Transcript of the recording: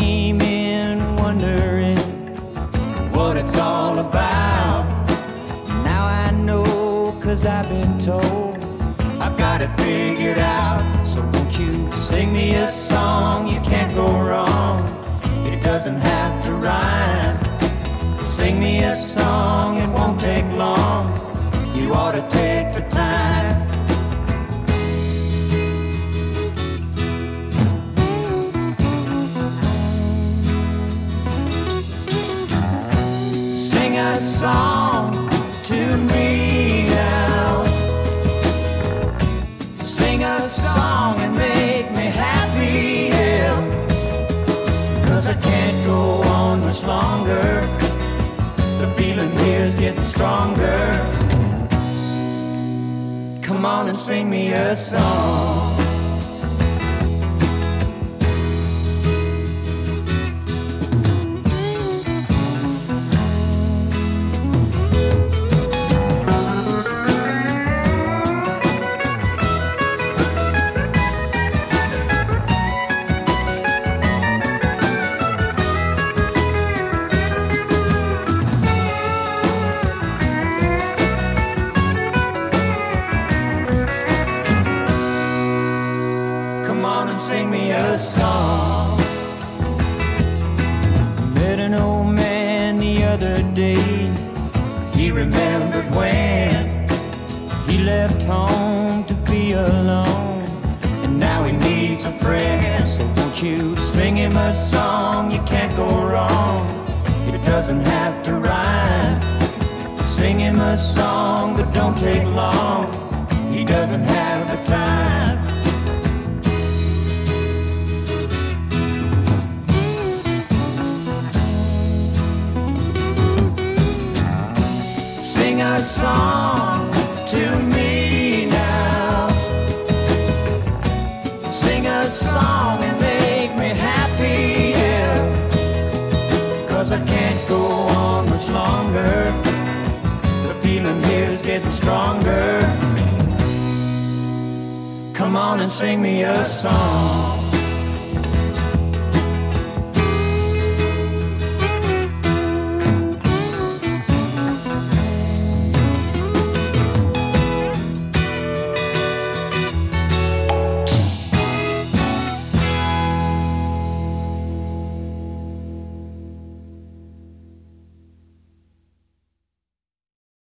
came in wondering what it's all about. Now I know, 'cause I've been told I've got it figured out. So won't you sing me a song? You can't go wrong, it doesn't have to rhyme. Sing me a song, it won't take long. You ought to take the time. Sing a song to me now. Sing a song and make me happy, yeah. 'Cause I can't go on much longer. The feeling here's getting stronger. Come on and sing me a song. Sing me a song. Met an old man the other day. He remembered when he left home to be alone, and now he needs a friend. So won't you sing him a song? You can't go wrong, it doesn't have to rhyme. Sing him a song, but don't take long. He doesn't have the time. Sing a song to me now. Sing a song and make me happy, yeah. 'Cause I can't go on much longer. The feeling here's getting stronger. Come on and sing me a song.